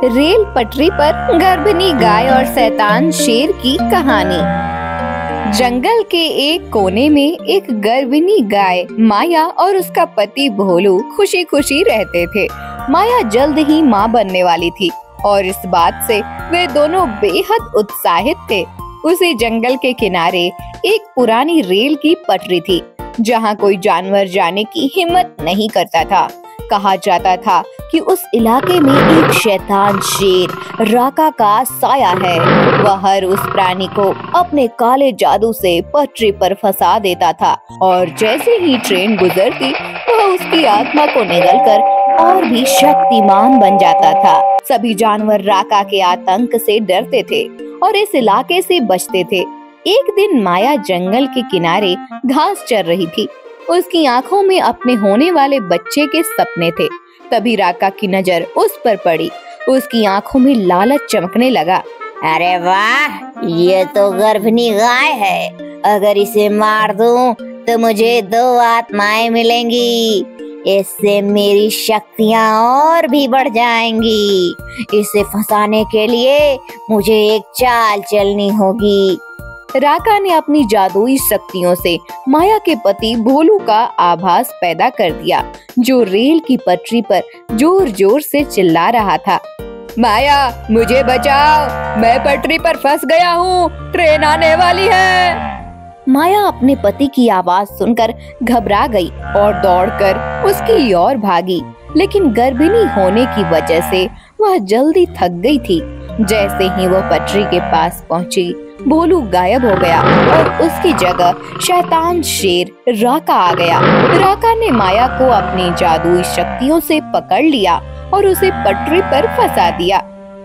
Rail पटरी पर गर्भिणी गाय और शैतान शेर की कहानी। जंगल के एक कोने में एक गर्भिणी गाय माया और उसका पति भोलू खुशी खुशी रहते थे। माया जल्द ही माँ बनने वाली थी और इस बात से वे दोनों बेहद उत्साहित थे। उसी जंगल के किनारे एक पुरानी रेल की पटरी थी, जहाँ कोई जानवर जाने की हिम्मत नहीं करता था। कहा जाता था कि उस इलाके में एक शैतान शेर राका का साया है। वह हर उस प्राणी को अपने काले जादू से पटरी पर फंसा देता था और जैसे ही ट्रेन गुजरती वह उसकी आत्मा को निगलकर और भी शक्तिमान बन जाता था। सभी जानवर राका के आतंक से डरते थे और इस इलाके से बचते थे। एक दिन माया जंगल के किनारे घास चर रही थी। उसकी आंखों में अपने होने वाले बच्चे के सपने थे। तभी राका की नजर उस पर पड़ी। उसकी आंखों में लालच चमकने लगा। अरे वाह, ये तो गर्भिणी गाय है। अगर इसे मार दूं तो मुझे 2 आत्माएं मिलेंगी। इससे मेरी शक्तियां और भी बढ़ जाएंगी। इसे फंसाने के लिए मुझे एक चाल चलनी होगी। राका ने अपनी जादुई शक्तियों से माया के पति भोलू का आभास पैदा कर दिया, जो रेल की पटरी पर जोर जोर से चिल्ला रहा था। माया, मुझे बचाओ, मैं पटरी पर फंस गया हूँ, ट्रेन आने वाली है। माया अपने पति की आवाज सुनकर घबरा गई और दौड़कर उसकी ओर भागी, लेकिन गर्भिणी होने की वजह से वह जल्दी थक गई थी। जैसे ही वह पटरी के पास पहुंची, भोलू गायब हो गया और उसकी जगह शैतान शेर राका आ गया। राका ने माया को अपनी जादुई शक्तियों से पकड़ लिया और उसे पटरी पर फंसा दिया।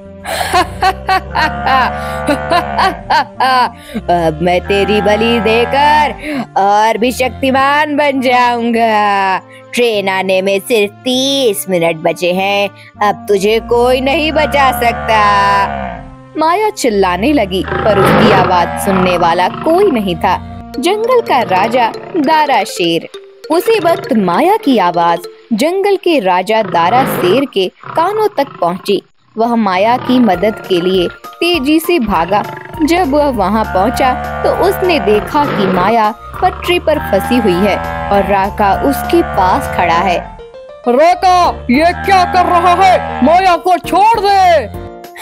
अब मैं तेरी बलि देकर और भी शक्तिमान बन जाऊंगा। ट्रेन आने में सिर्फ 30 मिनट बचे हैं। अब तुझे कोई नहीं बचा सकता। माया चिल्लाने लगी, पर उसकी आवाज सुनने वाला कोई नहीं था। जंगल का राजा दारा शेर। उसी वक्त माया की आवाज जंगल के राजा दारा शेर के कानों तक पहुंची। वह माया की मदद के लिए तेजी से भागा। जब वह वहां पहुंचा तो उसने देखा कि माया पटरी पर फंसी हुई है और राका उसके पास खड़ा है। राका, ये क्या कर रहा है? माया को छोड़ दे।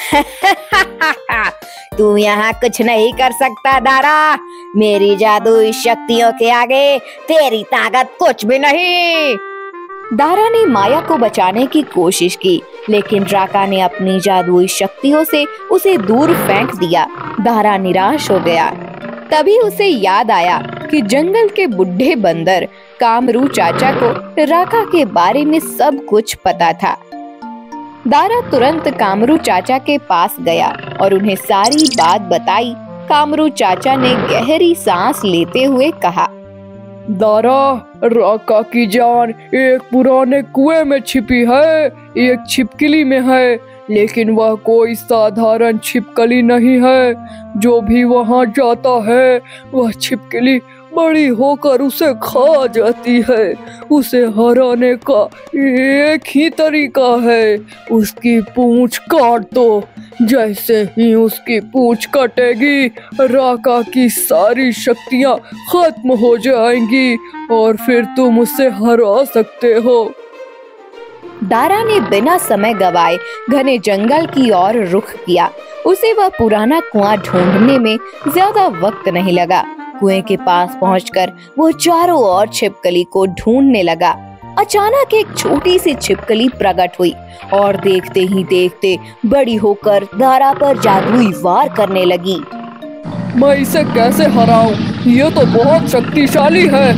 तू यहाँ कुछ नहीं कर सकता दारा। मेरी जादुई शक्तियों के आगे तेरी ताकत कुछ भी नहीं। दारा ने माया को बचाने की कोशिश की, लेकिन राका ने अपनी जादुई शक्तियों से उसे दूर फेंक दिया। दारा निराश हो गया। तभी उसे याद आया कि जंगल के बुढ़े बंदर कामरू चाचा को राका के बारे में सब कुछ पता था। दारा तुरंत कामरू चाचा के पास गया और उन्हें सारी बात बताई। कामरू चाचा ने गहरी सांस लेते हुए कहा, दारा, राका की जान एक पुराने कुएं में छिपी है। एक छिपकली में है, लेकिन वह कोई साधारण छिपकली नहीं है। जो भी वहां जाता है वह छिपकली बड़ी होकर उसे खा जाती है। उसे हराने का एक ही तरीका है, उसकी पूंछ काट दो। जैसे ही उसकी पूंछ कटेगी, राका की सारी शक्तियां खत्म हो जाएंगी और फिर तुम उसे हरा सकते हो। दारा ने बिना समय गवाए घने जंगल की ओर रुख किया। उसे वह पुराना कुआं ढूंढने में ज्यादा वक्त नहीं लगा। कुएं के पास पहुंचकर वो चारों ओर छिपकली को ढूंढने लगा। अचानक एक छोटी सी छिपकली प्रकट हुई और देखते ही देखते बड़ी होकर दारा पर जादुई वार करने लगी। मैं इसे कैसे हराऊं? ये तो बहुत शक्तिशाली है।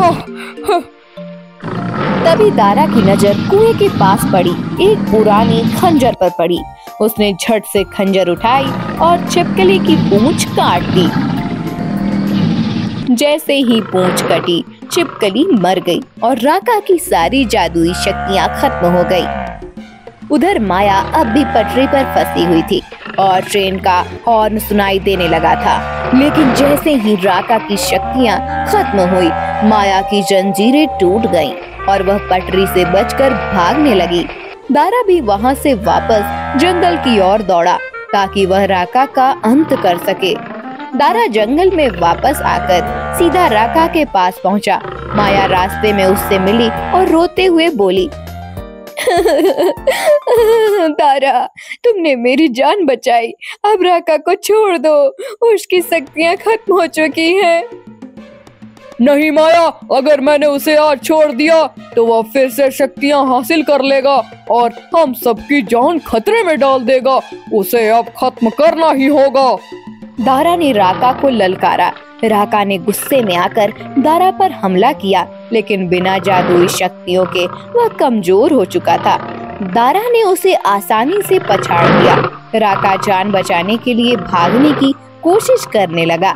तभी दारा की नजर कुएं के पास पड़ी एक पुरानी खंजर पर पड़ी। उसने झट से खंजर उठाई और छिपकली की पूंछ काट दी। जैसे ही पूंछ कटी, छिपकली मर गई और राका की सारी जादुई शक्तियां खत्म हो गई। उधर माया अब भी पटरी पर फंसी हुई थी और ट्रेन का हॉर्न सुनाई देने लगा था। लेकिन जैसे ही राका की शक्तियां खत्म हुई, माया की जंजीरें टूट गईं और वह पटरी से बचकर भागने लगी। दारा भी वहां से वापस जंगल की ओर दौड़ा ताकि वह राका का अंत कर सके। दारा जंगल में वापस आकर सीधा राका के पास पहुंचा। माया रास्ते में उससे मिली और रोते हुए बोली, दारा, तुमने मेरी जान बचाई, अब राका को छोड़ दो, उसकी शक्तियाँ खत्म हो चुकी हैं। नहीं माया, अगर मैंने उसे आज छोड़ दिया तो वह फिर से शक्तियाँ हासिल कर लेगा और हम सबकी जान खतरे में डाल देगा। उसे अब खत्म करना ही होगा। दारा ने राका को ललकारा। राका ने गुस्से में आकर दारा पर हमला किया, लेकिन बिना जादुई शक्तियों के वह कमजोर हो चुका था। दारा ने उसे आसानी से पछाड़ दिया। राका जान बचाने के लिए भागने की कोशिश करने लगा।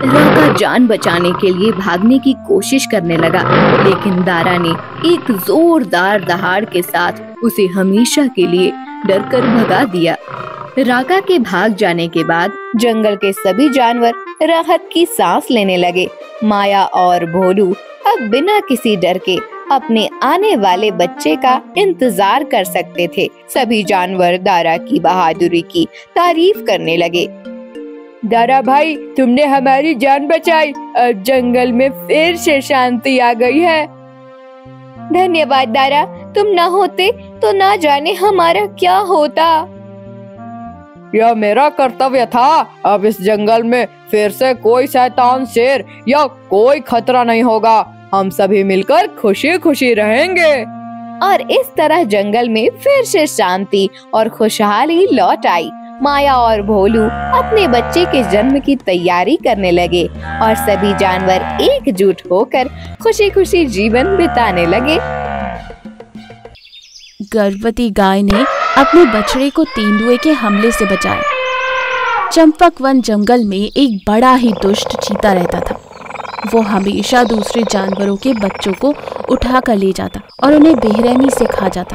लेकिन दारा ने एक जोरदार दहाड़ के साथ उसे हमेशा के लिए डरकर भगा दिया। राका के भाग जाने के बाद जंगल के सभी जानवर राहत की सांस लेने लगे। माया और भोलू अब बिना किसी डर के अपने आने वाले बच्चे का इंतजार कर सकते थे। सभी जानवर दारा की बहादुरी की तारीफ करने लगे। दारा भाई, तुमने हमारी जान बचाई। अब जंगल में फिर से शांति आ गई है। धन्यवाद दारा, तुम न होते तो ना जाने हमारा क्या होता। यह मेरा कर्तव्य था। अब इस जंगल में फिर से कोई शैतान, शेर या कोई खतरा नहीं होगा। हम सभी मिलकर खुशी खुशी रहेंगे। और इस तरह जंगल में फिर से शांति और खुशहाली लौट आई। माया और भोलू अपने बच्चे के जन्म की तैयारी करने लगे और सभी जानवर एकजुट होकर खुशी खुशी जीवन बिताने लगे। गर्भवती गाय ने अपने बछड़े को तेंदुए के हमले से बचाया। चंपकवन जंगल में एक बड़ा ही दुष्ट चीता रहता था। वो हमेशा दूसरे जानवरों के बच्चों को उठा कर ले जाता और उन्हें बेरहमी से खा जाता।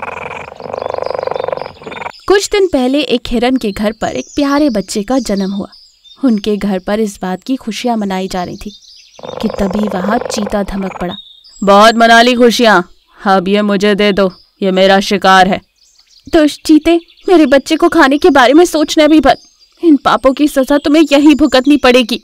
कुछ दिन पहले एक हिरन के घर पर एक प्यारे बच्चे का जन्म हुआ। उनके घर पर इस बात की खुशियां मनाई जा रही थी कि तभी वहां चीता धमक पड़ा। बहुत मना ली खुशियां, अब ये मुझे दे दो, ये मेरा शिकार है। दुष्ट चीते, मेरे बच्चे को खाने के बारे में सोचना भी बंद। इन पापों की सजा तुम्हें यही भुगतनी पड़ेगी।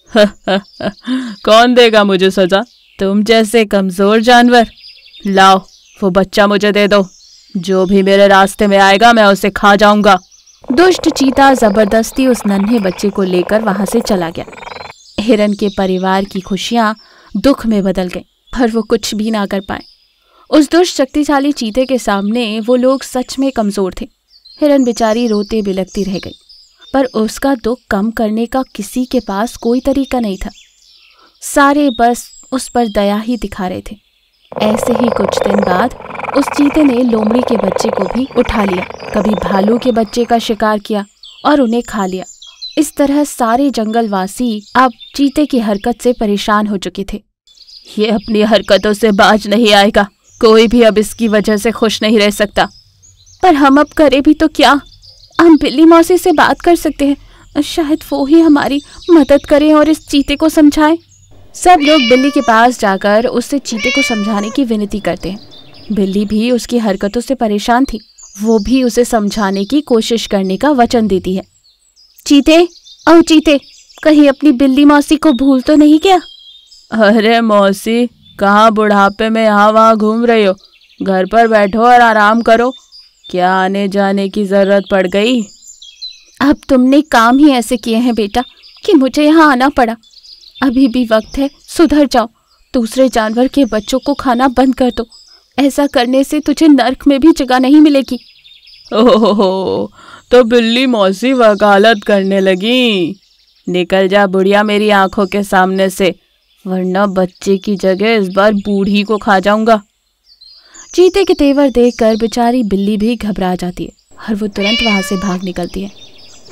कौन देगा मुझे सजा? तुम जैसे कमजोर जानवर। लाओ, वो बच्चा मुझे दे दो। जो भी मेरे रास्ते में आएगा मैं उसे खा जाऊंगा। दुष्ट चीता जबरदस्ती उस नन्हे बच्चे को लेकर वहां से चला गया। हिरन के परिवार की खुशियां दुख में बदल गईं, पर वो कुछ भी ना कर पाए। उस दुष्ट शक्तिशाली चीते के सामने वो लोग सच में कमजोर थे। हिरन बेचारी रोते बिलखती रह गई, पर उसका दुख कम करने का किसी के पास कोई तरीका नहीं था। सारे बस उस पर दया ही दिखा रहे थे। ऐसे ही कुछ दिन बाद उस चीते ने लोमड़ी के बच्चे को भी उठा लिया, कभी भालू के बच्चे का शिकार किया और उन्हें खा लिया। इस तरह सारे जंगलवासी अब चीते की हरकत से परेशान हो चुके थे। ये अपनी हरकतों से बाज नहीं आएगा, कोई भी अब इसकी वजह से खुश नहीं रह सकता। पर हम अब करें भी तो क्या? हम बिल्ली मौसी से बात कर सकते हैं, शायद वो ही हमारी मदद करें और इस चीते को समझाएं। सब लोग बिल्ली के पास जाकर उससे चीते को समझाने की विनती करते हैं। बिल्ली भी उसकी हरकतों से परेशान थी। वो भी उसे समझाने की कोशिश करने का वचन देती है। चीते, ओ चीते, कहीं अपनी बिल्ली मौसी को भूल तो नहीं गया? अरे मौसी, कहाँ बुढ़ापे में यहाँ वहाँ घूम रही हो? घर पर बैठो और आराम करो। क्या आने जाने की जरूरत पड़ गई? अब तुमने काम ही ऐसे किए हैं बेटा कि मुझे यहाँ आना पड़ा। अभी भी वक्त है, सुधर जाओ। दूसरे जानवर के बच्चों को खाना बंद कर दो। ऐसा करने से तुझे नर्क में भी जगह नहीं मिलेगी। ओहो, तो बिल्ली मौसी वकालत करने लगी। निकल जा बुढ़िया मेरी आंखों के सामने से, वरना बच्चे की जगह इस बार बूढ़ी को खा जाऊंगा। चीते के तेवर देखकर बेचारी बिल्ली भी घबरा जाती है और वो तुरंत वहां से भाग निकलती है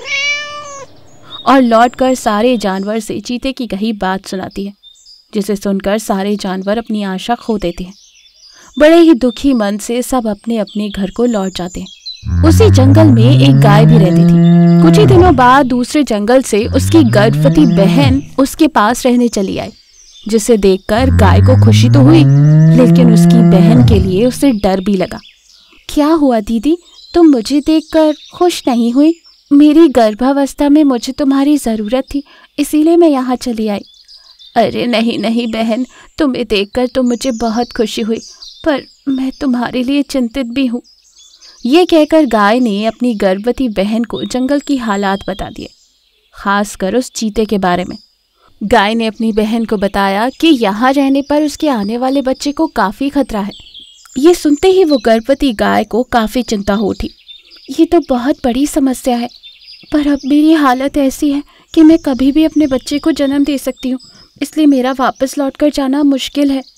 और लौटकर सारे जानवर से चीते की कही बात सुनाती है, जिसे सुनकर सारे जानवर अपनी आशा खो देते हैं। बड़े ही दुखी मन से सब अपने अपने घर को लौट जाते हैं। उसी जंगल में एक गाय भी रहती थी। कुछ ही दिनों बाद दूसरे जंगल से उसकी गर्भवती बहन उसके पास रहने चली आई, जिसे देखकर गाय को खुशी तो हुई, लेकिन उसकी बहन के लिए उसे डर भी लगा। क्या हुआ दीदी, तुम मुझे देखकर खुश नहीं हुई? मेरी गर्भावस्था में मुझे तुम्हारी ज़रूरत थी, इसीलिए मैं यहाँ चली आई। अरे नहीं नहीं बहन, तुम्हें देखकर तो मुझे बहुत खुशी हुई, पर मैं तुम्हारे लिए चिंतित भी हूँ। ये कहकर गाय ने अपनी गर्भवती बहन को जंगल की हालात बता दिए, खासकर उस चीते के बारे में। गाय ने अपनी बहन को बताया कि यहाँ रहने पर उसके आने वाले बच्चे को काफ़ी खतरा है। ये सुनते ही वो गर्भवती गाय को काफ़ी चिंता हो उठी। ये तो बहुत बड़ी समस्या है, पर अब मेरी हालत ऐसी है कि मैं कभी भी अपने बच्चे को जन्म दे सकती हूँ, इसलिए मेरा वापस लौटकर जाना मुश्किल है।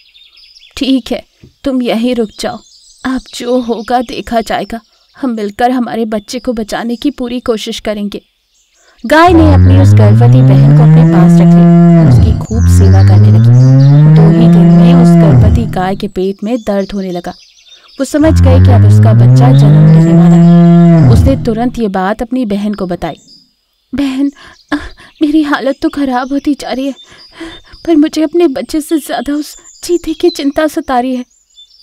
ठीक है, तुम यहीं रुक जाओ, अब जो होगा देखा जाएगा। हम मिलकर हमारे बच्चे को बचाने की पूरी कोशिश करेंगे। गाय ने अपनी उस गर्भवती बहन को अपने पास रख लिया और उसकी खूब सेवा करने लगी। 2 ही दिन में उस गर्भवती गाय के पेट में दर्द होने लगा। वो समझ गई कि अब उसका बच्चा जन्म लेने वाला है। उसने तुरंत ये बात अपनी बहन को बताई। बहन, मेरी हालत तो खराब होती जा रही है, पर मुझे अपने बच्चे से ज़्यादा उस चीते की चिंता सता रही है।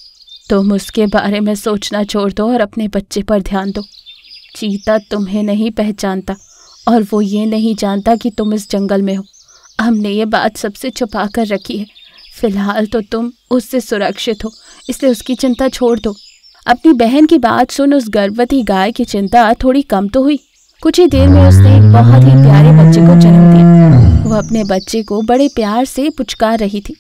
तुम उसके बारे में सोचना छोड़ दो और अपने बच्चे पर ध्यान दो। चीता तुम्हें नहीं पहचानता और वो ये नहीं जानता कि तुम इस जंगल में हो। हमने ये बात सबसे छुपा कर रखी है। फिलहाल तो तुम उससे सुरक्षित हो, इसलिए उसकी चिंता छोड़ दो। अपनी बहन की बात सुन उस गर्भवती गाय की चिंता थोड़ी कम तो हुई। कुछ ही देर में उसने एक बहुत ही प्यारे बच्चे को जन्म दिया। वो अपने बच्चे को बड़े प्यार से पुचकार रही थी,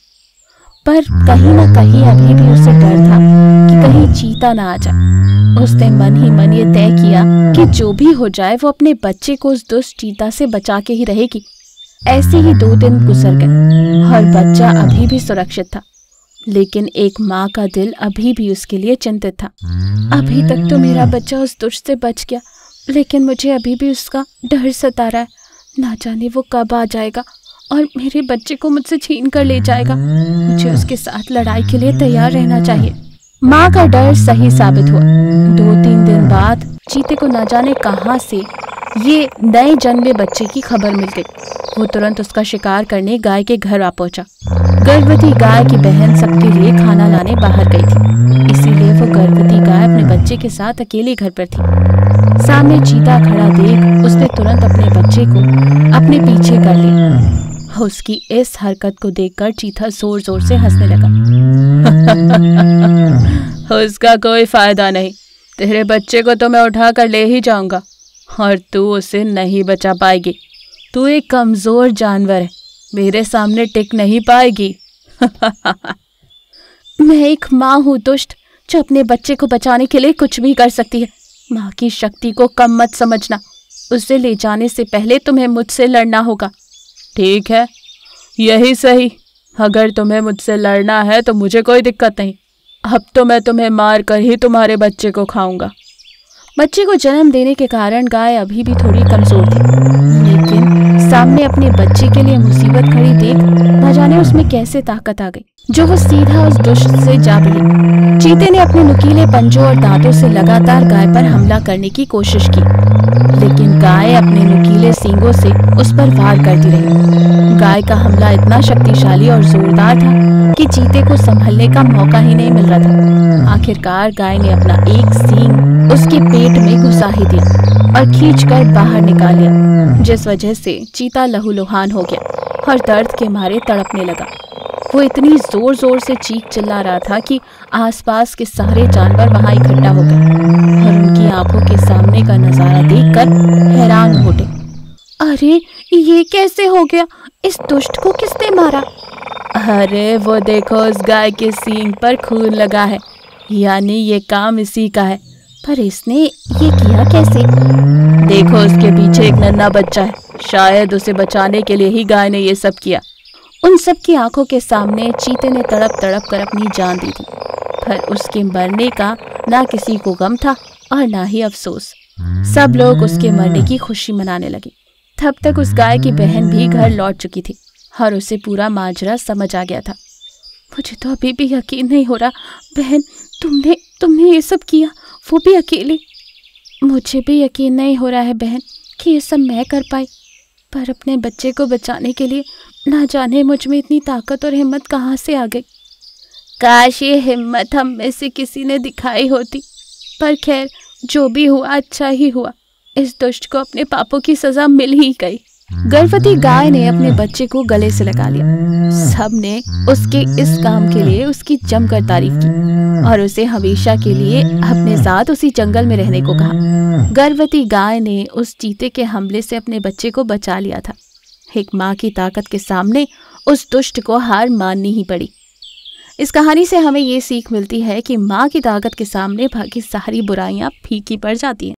पर कहीं ना कहीं अभी भी उसे डर था कि कहीं चीता ना आ जाए। उसने मन ही मन ये तय किया कि जो भी हो जाए वो अपने बच्चे को उस दुष्ट चीता से बचा के ही रहेगी। ऐसे ही 2 दिन गुजर गए और बच्चा अभी भी सुरक्षित था, लेकिन एक माँ का दिल अभी भी उसके लिए चिंतित था। अभी तक तो मेरा बच्चा उस दुष्ट से बच गया, लेकिन मुझे अभी भी उसका डर सता रहा है। ना जाने वो कब आ जाएगा और मेरे बच्चे को मुझसे छीन कर ले जाएगा। मुझे उसके साथ लड़ाई के लिए तैयार रहना चाहिए। माँ का डर सही साबित हुआ। 2-3 दिन बाद चीते को न जाने कहाँ से ये नए जन्मे बच्चे की खबर मिल गई। वो तुरंत उसका शिकार करने गाय के घर आ पहुंचा। गर्भवती गाय की बहन सबके लिए खाना लाने बाहर गई थी, इसीलिए वो गर्भवती गाय अपने बच्चे के साथ अकेले घर पर थी। सामने चीता खड़ा देख उसने तुरंत अपने बच्चे को अपने पीछे कर लिया। उसकी इस हरकत को देखकर चीता जोर जोर से हंसने लगा। उसका कोई फायदा नहीं, तेरे बच्चे को तो मैं उठा कर ले ही जाऊंगा और तू उसे नहीं बचा पाएगी। तू एक कमजोर जानवर है, मेरे सामने टिक नहीं पाएगी। मैं एक माँ हूँ दुष्ट, जो अपने बच्चे को बचाने के लिए कुछ भी कर सकती है। माँ की शक्ति को कम मत समझना। उसे ले जाने से पहले तुम्हें मुझसे लड़ना होगा। ठीक है, यही सही। अगर तुम्हें मुझसे लड़ना है तो मुझे कोई दिक्कत नहीं। अब तो मैं तुम्हें मार कर ही तुम्हारे बच्चे को खाऊंगा। बच्चे को जन्म देने के कारण गाय अभी भी थोड़ी कमजोर थी, लेकिन सामने अपने बच्चे के लिए मुसीबत खड़ी देख न जाने उसमें कैसे ताकत आ गई, जो वो सीधा उस दुष्ट से जा भिड़ी। चीते ने अपने नुकीले पंजों और दांतों से लगातार गाय पर हमला करने की कोशिश की, लेकिन गाय अपने नुकीले सींगों से उस पर वार करती रही। गाय का हमला इतना शक्तिशाली और जोरदार था कि चीते को संभलने का मौका ही नहीं मिल रहा था। आखिरकार गाय ने अपना एक सींग उसके पेट में घुसा ही दिया और खींचकर बाहर निकाल लिया, जिस वजह से चीता लहूलुहान हो गया और दर्द के मारे तड़पने लगा। वो इतनी जोर जोर से चीख चिल्ला रहा था कि आसपास के सारे जानवर वहां इकट्ठा हो गए और उनकी आंखों के सामने का नजारा देखकर हैरान हो उठे। अरे ये कैसे हो गया? इस दुष्ट को किसने मारा? अरे वो देखो, उस गाय के सींग पर खून लगा है, यानी ये काम इसी का है। पर इसने ये किया कैसे? देखो, उसके पीछे एक नन्हा बच्चा है, शायद उसे बचाने के लिए ही गाय ने ये सब किया। उन सब की आंखों के सामने चीते ने तड़प तड़प कर अपनी जान दी थी, पर उसके मरने का ना किसी को गम था और ना ही अफसोस। सब लोग उसके मरने की खुशी मनाने लगे। तब तक उस गाय की बहन भी घर लौट चुकी थी और उसे पूरा माजरा समझ आ गया था। मुझे तो अभी भी यकीन नहीं हो रहा बहन, तुमने ये सब किया, वो भी अकेले। मुझे भी यकीन नहीं हो रहा है बहन कि ये सब मैं कर पाई, पर अपने बच्चे को बचाने के लिए ना जाने मुझ में इतनी ताकत और हिम्मत कहाँ से आ गई। काश ये हिम्मत हम में से किसी ने दिखाई होती, पर खैर जो भी हुआ अच्छा ही हुआ, इस दुष्ट को अपने पापों की सजा मिल ही गई। गर्भवती गाय ने अपने बच्चे को गले से लगा लिया। सबने उसके इस काम के लिए उसकी जमकर तारीफ की और उसे हमेशा के लिए अपने साथ उसी जंगल में रहने को कहा। गर्भवती गाय ने उस चीते के हमले से अपने बच्चे को बचा लिया था। एक माँ की ताकत के सामने उस दुष्ट को हार माननी ही पड़ी। इस कहानी से हमें ये सीख मिलती है कि माँ की ताकत के सामने बाकी सारी बुराइयां फीकी पड़ जाती हैं।